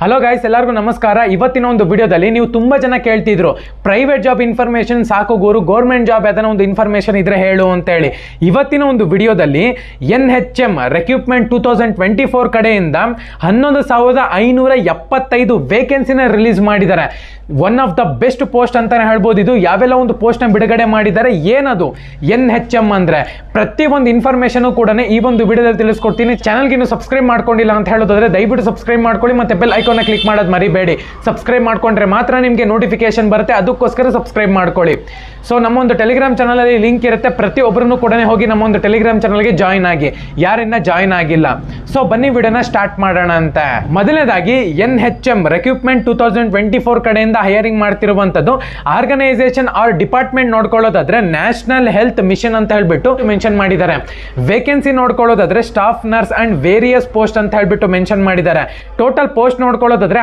Hello guys, ಎಲ್ಲರಿಗೂ ನಮಸ್ಕಾರ. ಇವತ್ತಿನ ಒಂದು ವಿಡಿಯೋದಲ್ಲಿ ನೀವು ತುಂಬಾ ಜನ ಕೇಳ್ತಿದ್ರು ಪ್ರೈವೇಟ್ ಜಾಬ್ ಇನ್ಫಾರ್ಮೇಷನ್ ಸಾಕು ಗುರು, ಗೌರ್ಮೆಂಟ್ ಜಾಬ್ ಯಾವ್ದಾನ ಒಂದು ಇನ್ಫಾರ್ಮೇಷನ್ ಇದ್ರೆ ಹೇಳು ಅಂತ ಹೇಳಿ. ಇವತ್ತಿನ ಒಂದು ವಿಡಿಯೋದಲ್ಲಿ NHM ರಿಕ್ರೂಟ್ಮೆಂಟ್ 2024 ಕಡೆಯಿಂದ 11,575 ವೇಕೆನ್ಸಿನ ರಿಲೀಸ್ ಮಾಡಿದ್ದಾರೆ. One of the best post ಅಂತಾನೆ ಹೇಳ್ಬೋದು. ಇದು ಯಾವೆಲ್ಲ ಒಂದು ಪೋಸ್ಟ್ ನ ಬಿಡುಗಡೆ ಮಾಡಿದ್ದಾರೆ, ಏನದು NHM ಅಂದ್ರೆ ಪ್ರತಿಯೊಂದು ಇನ್ಫಾರ್ಮೇಶನ್ ಕೂಡ ಈ ಒಂದು ವಿಡಿಯೋದಲ್ಲಿ ತಿಳಿಸ್ಕೊಡ್ತೀನಿ. ಚಾನಲ್ಗೆ ಇನ್ನು ಸಬ್ಸ್ಕ್ರೈಬ್ ಮಾಡ್ಕೊಂಡಿಲ್ಲ ಅಂತ ಹೇಳೋದಾದ್ರೆ ದಯವಿಟ್ಟು ಸಬ್ಸ್ಕ್ರೈಬ್ ಮಾಡ್ಕೊಳ್ಳಿ, ಮತ್ತೆ ಬೆಲ್ ಐಕಾನ್ ಕ್ಲಿಕ್ ಮಾಡೋದು ಮರಿಬೇಡಿ. ಸಬ್ಸ್ಕ್ರೈಬ್ ಮಾಡ್ಕೊಂಡ್ರೆ ಮಾತ್ರ ನಿಮಗೆ ನೋಟಿಫಿಕೇಶನ್ ಬರುತ್ತೆ, ಅದಕ್ಕೋಸ್ಕರ ಸಬ್ಸ್ಕ್ರೈಬ್ ಮಾಡ್ಕೊಳ್ಳಿ. ಸೊ ನಮ್ಮ ಒಂದು ಟೆಲಿಗ್ರಾಮ್ ಚಾನಲ್ ಅಲ್ಲಿ ಲಿಂಕ್ ಇರುತ್ತೆ, ಪ್ರತಿಯೊಬ್ಬರನ್ನು ಕೂಡ ಹೋಗಿ ನಮ್ಮ ಒಂದು ಟೆಲಿಗ್ರಾಮ್ ಚಾನಲ್ಗೆ ಜಾಯಿನ್ ಆಗಿ, ಯಾರನ್ನ ಜಾಯಿನ್ ಆಗಿಲ್ಲ. ಸೊ ಬನ್ನಿ ವಿಡಿಯೋನ ಸ್ಟಾರ್ಟ್ ಮಾಡೋಣ ಅಂತ. ಮೊದಲನೇದಾಗಿ NHM ರಿಕ್ರೂಟ್ಮೆಂಟ್ 2024 ಕಡೆಯಿಂದ ಹೈರಿಂಗ್ ಮಾಡ್ತಿರುವಂತದ್ದು ಆರ್ಗನೈಸೇಷನ್ ಆರ್ ಡಿಪಾರ್ಟ್ಮೆಂಟ್ ನೋಡ್ಕೊಳ್ಳೋದಾದ್ರೆ ನ್ಯಾಷನಲ್ ಹೆಲ್ತ್ ಮಿಷನ್ ಅಂತ ಹೇಳ್ಬಿಟ್ಟು ಮೆನ್ಷನ್ ಮಾಡಿದ್ದಾರೆ. ವೇಕೆನ್ಸಿ ನೋಡ್ಕೊಳ್ಳೋದಾದ್ರೆ staff nurse and various post ಅಂತ ಹೇಳ್ಬಿಟ್ಟು ಮೆನ್ಷನ್ ಮಾಡಿದ್ದಾರೆ. ಟೋಟಲ್ ಪೋಸ್ಟ್ ನೋಡ್ಕೊಳ್ಳೋದಾದ್ರೆ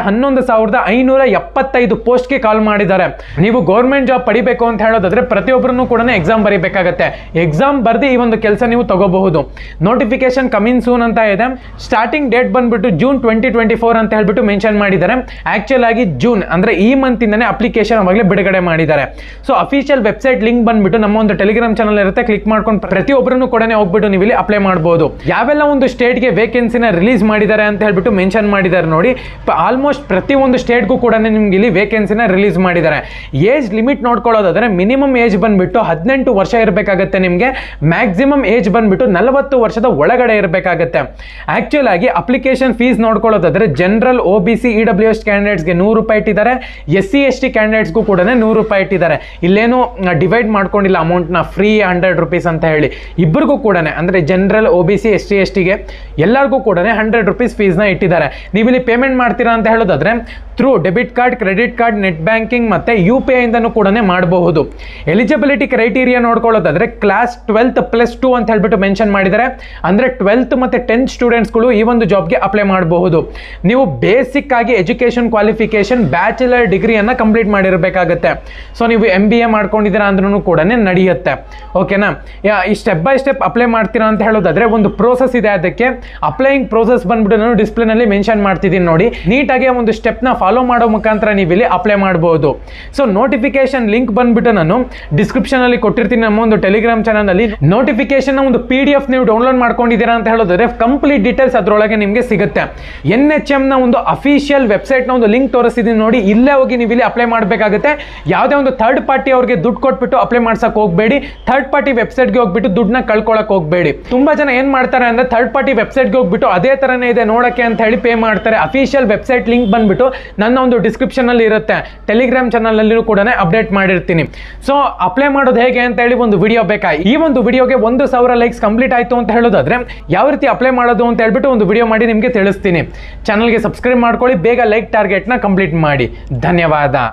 11,575 ಪೋಸ್ಟ್ಗೆ ಕಾಲ್ ಮಾಡಿದ್ದಾರೆ. ನೀವು ಗೌರ್ಮೆಂಟ್ ಜಾಬ್ ಪಡಿಬೇಕು ಅಂತ ಹೇಳೋದಾದ್ರೆ ಪ್ರತಿಯೊಬ್ಬರನ್ನು ಕೂಡ ಎಕ್ಸಾಮ್ ಬರೀಬೇಕಾಗತ್ತೆ. ಎಕ್ಸಾಮ್ ಬರ್ದಿ ಈ ಒಂದು ಕೆಲಸ ನೀವು ತಗೋಬಹುದು. ನೋಟಿಫಿಕೇಶನ್ ಕಮಿಂಗ್ ಸೂನ್ ಅಂತ ಇದೆ. ಸ್ಟಾರ್ಟಿಂಗ್ ಡೇಟ್ ಬಂದ್ಬಿಟ್ಟು ಜೂನ್ 2024 ಅಂತ ಹೇಳ್ಬಿಟ್ಟು ಮೆನ್ಷನ್ ಮಾಡಿದ್ದಾರೆ. ಆಕ್ಚುಲ್ ಆಗಿ ಜೂನ್ ಅಂದ್ರೆ ಈ ಮಂತ್ ಇಂದಾನೆ ಅಪ್ಲಿಕೇಶನ್ ಅವಾಗಲೇ ಬಿಡುಗಡೆ ಮಾಡಿದ್ದಾರೆ. ಸೊ ಅಫಿಷಿಯಲ್ ವೆಬ್ಸೈಟ್ ಲಿಂಕ್ ಬಂದ್ಬಿಟ್ಟು ನಮ್ಮ ಒಂದು ಟೆಲಿಗ್ರಾಮ್ ಚಾನಲ್ ಇರುತ್ತೆ, ಕ್ಲಿಕ್ ಮಾಡ್ಕೊಂಡು ಪ್ರತಿಯೊಬ್ಬರನ್ನು ಕೂಡ ಹೋಗ್ಬಿಟ್ಟು ನೀವು ಇಲ್ಲಿ ಅಪ್ಲೈ ಮಾಡಬಹುದು. ಯಾವೆಲ್ಲ ಒಂದು ಸ್ಟೇಟ್ಗೆ ವೇಕೆನ್ಸಿನ ರಿಲೀಸ್ ಮಾಡಿದ್ದಾರೆ ಅಂತ ಹೇಳ್ಬಿಟ್ಟು ಮೆನ್ಷನ್ ಮಾಡಿದ್ದಾರೆ ನೋಡಿ. ಆಲ್ಮೋಸ್ಟ್ ಪ್ರತಿ ಒಂದು ಸ್ಟೇಟ್ಗೂ ಕೂಡ ನಿಮ್ಗೆ ಇಲ್ಲಿ ವೇಕೆನ್ಸಿನ ರಿಲೀಸ್ ಮಾಡಿದ್ದಾರೆ. ಏಜ್ ಲಿಮಿಟ್ ನೋಡ್ಕೊಳ್ಳೋದಾದ್ರೆ ಮಿನಿಮಮ್ ಏಜ್ ಬಂದ್ಬಿಟ್ಟು 18 ವರ್ಷ ಇರಬೇಕಾಗುತ್ತೆ. ನಿಮಗೆ ಮ್ಯಾಕ್ಸಿಮಮ್ ಏಜ್ ಬಂದ್ಬಿಟ್ಟು 40 ವರ್ಷದ ಒಳಗಡೆ ಇರಬೇಕಾಗುತ್ತೆ. ಆಕ್ಚುಲ್ ಆಗಿ ಅಪ್ಲಿಕೇಶನ್ ಫೀಸ್ ನೋಡ್ಕೊಳ್ಳೋದಾದ್ರೆ ಜನರಲ್ OBC EWS ಕ್ಯಾಂಡಿಡೇಟ್ಸ್ಗೆ 100 ರೂಪಾಯಿ ಇಟ್ಟಿದ್ದಾರೆ. SC ST ಕ್ಯಾಂಡಿಡೇಟ್ಸ್ಗೂ ಕೂಡ 100 ರೂಪಾಯಿ ಇಟ್ಟಿದ್ದಾರೆ. ಇಲ್ಲೇನು ಡಿವೈಡ್ ಮಾಡ್ಕೊಂಡಿಲ್ಲ ಅಮೌಂಟ್ನ, ಫ್ರೀ 100 ರೂಪೀಸ್ ಅಂತ ಹೇಳಿ. ಇಬ್ಬರಿಗೂ ಕೂಡ ಅಂದ್ರೆ ಜನರಲ್ OBC SC STಗೆ ಎಲ್ಲರಿಗೂ ಕೂಡ 100 ರೂಪೀಸ್ ಫೀಸ್ನ ಇಟ್ಟಿದ್ದಾರೆ. ನೀವು ಇಲ್ಲಿ ಪೇಮೆಂಟ್ ಮಾಡ್ತೀರಾ ಅಂತ ಹೇಳೋದಾದ್ರೆ through debit card, credit card, net banking ಮತ್ತೆ UPI ಇಂದನೂ ಕೂಡ ಮಾಡಬಹುದು. ಎಲಿಜಿಬಿಲಿಟಿ ಕ್ರೈಟೀರಿಯಾ ನೋಡ್ಕೊಳ್ಳೋದಾದ್ರೆ ಕ್ಲಾಸ್ 12th +2 ಅಂತ ಹೇಳ್ಬಿಟ್ಟು ಮೆನ್ಷನ್ ಮಾಡಿದ್ದಾರೆ. ಅಂದ್ರೆ 12th ಮತ್ತೆ 10th ಸ್ಟೂಡೆಂಟ್ಸ್ಗಳು ಈ ಒಂದು ಜಾಬ್ಗೆ ಅಪ್ಲೈ ಮಾಡಬಹುದು. ನೀವು ಬೇಸಿಕ್ ಆಗಿ ಎಜುಕೇಶನ್ ಕ್ವಾಲಿಫಿಕೇಶನ್ ಬ್ಯಾಚುಲರ್ ಡಿಗ್ರಿಯನ್ನ ಕಂಪ್ಲೀಟ್ ಮಾಡಿರಬೇಕಾಗುತ್ತೆ. ಸೊ ನೀವು MBA ಮಾಡ್ಕೊಂಡಿದ್ದೀರಾ ಅಂದ್ರೂ ಕೂಡ ನಡೆಯುತ್ತೆ. ಓಕೆನಾ? ಈ ಸ್ಟೆಪ್ ಬೈ ಸ್ಟೆಪ್ ಅಪ್ಲೈ ಮಾಡ್ತೀರಾ ಅಂತ ಹೇಳೋದಾದ್ರೆ ಒಂದು ಪ್ರೋಸೆಸ್ ಇದೆ. ಅದಕ್ಕೆ ಅಪ್ಲೈಯಿಂಗ್ ಪ್ರೋಸೆಸ್ ಬಂದ್ಬಿಟ್ಟು ನಾನು ಡಿಸ್ಪ್ಲೇನಲ್ಲಿ ಮೆನ್ಷನ್ ಮಾಡ್ತಿದ್ದೀನಿ ನೋಡಿ. ನೀಟಾಗಿ ಒಂದು ಸ್ಟೆಪ್ನ ಫಾಲೋ ಮಾಡೋ ಮುಖಾಂತರ ನೀವು ಇಲ್ಲಿ ಅಪ್ಲೈ ಮಾಡಬಹುದು. ಸೊ ನೋಟಿಫಿಕೇಶನ್ ಲಿಂಕ್ ಬಂದ್ಬಿಟ್ಟು ನಾನು ಡಿಸ್ಕ್ರಿಪ್ಷನ್ ಅಲ್ಲಿ ಕೊಟ್ಟಿರ್ತೀನಿ. ನಮ್ಮ ಒಂದು ಟೆಲಿಗ್ರಾಮ್ ಚಾನಲ್ ಅಲ್ಲಿ ನೋಟಿಫಿಕೇಶನ್ ಒಂದು PDF ನೀವು ಡೌನ್ಲೋಡ್ ಮಾಡ್ಕೊಂಡಿದ್ದೀರಾ ಅಂತ ಹೇಳೋದಾದ್ರೆ ಕಂಪ್ಲೀಟ್ ಡೀಟೇಲ್ಸ್ ಅದರೊಳಗೆ ನಿಮಗೆ ಸಿಗುತ್ತೆ. NHM ನ ಒಂದು ಅಫಿಷಿಯಲ್ ವೆಬ್ಸೈಟ್ ನ ಒಂದು ಲಿಂಕ್ ತೋರಿಸಿದೀನಿ ನೋಡಿ. ಇಲ್ಲೇ ಹೋಗಿ ನೀವು ಇಲ್ಲಿ ಅಪ್ಲೈ ಮಾಡಬೇಕಾಗುತ್ತೆ. ಯಾವುದೇ ಒಂದು ಥರ್ಡ್ ಪಾರ್ಟಿ ಅವ್ರಿಗೆ ದುಡ್ಡು ಕೊಟ್ಬಿಟ್ಟು ಅಪ್ಲೈ ಮಾಡ್ಸಕ್ ಹೋಗಬೇಡಿ. ಥರ್ಡ್ ಪಾರ್ಟಿ ವೆಬ್ಸೈಟ್ಗೆ ಹೋಗ್ಬಿಟ್ಟು ದುಡ್ಡನ್ನ ಕಳ್ಕೊಳಕ್ ಹೋಗಬೇಡಿ. ತುಂಬಾ ಜನ ಏನ್ ಮಾಡ್ತಾರೆ ಅಂದ್ರೆ ಥರ್ಡ್ ಪಾರ್ಟಿ ವೆಬ್ಸೈಟ್ಗೆ ಹೋಗ್ಬಿಟ್ಟು ಅದೇ ತರನೇ ಇದೆ ನೋಡಕ್ಕೆ ಅಂತ ಹೇಳಿ ಪೇ ಮಾಡ್ತಾರೆ. ಅಫಿಷಿಯಲ್ ವೆಬ್ಸೈಟ್ ಲಿಂಕ್ ಬಂದ್ಬಿಟ್ಟು ನನ್ನ ಒಂದು ಡಿಸ್ಕ್ರಿಪ್ಷನ್ ಅಲ್ಲಿ ಇರುತ್ತೆ. ಟೆಲಿಗ್ರಾಮ್ ಚಾನಲ್ ಅಲ್ಲಿ ಕೂಡ ಅಪ್ಡೇಟ್ ಮಾಡಿರ್ತೀನಿ. ಸೊ ಅಪ್ಲೈ ಮಾಡೋದು ಹೇಗೆ ಅಂತ ಹೇಳಿ ಒಂದು ವಿಡಿಯೋ ಬೇಕಾ? ಈ ಒಂದು ವಿಡಿಯೋಗೆ 1,000 ಲೈಕ್ಸ್ ಕಂಪ್ಲೀಟ್ ಆಯ್ತು ಅಂತ ಹೇಳೋದಾದ್ರೆ ಯಾವ ರೀತಿ ಅಪ್ಲೈ ಮಾಡೋದು ಅಂತ ಹೇಳ್ಬಿಟ್ಟು ಒಂದು ವಿಡಿಯೋ ಮಾಡಿ ನಿಮಗೆ ತಿಳಿಸ್ತೀನಿ. ಚಾನಲ್ಗೆ ಸಬ್ಸ್ಕ್ರೈಬ್ ಮಾಡ್ಕೊಳ್ಳಿ, ಬೇಗ ಲೈಕ್ ಟಾರ್ಗೆಟ್ ನ ಕಂಪ್ಲೀಟ್ ಮಾಡಿ. ಧನ್ಯವಾದ.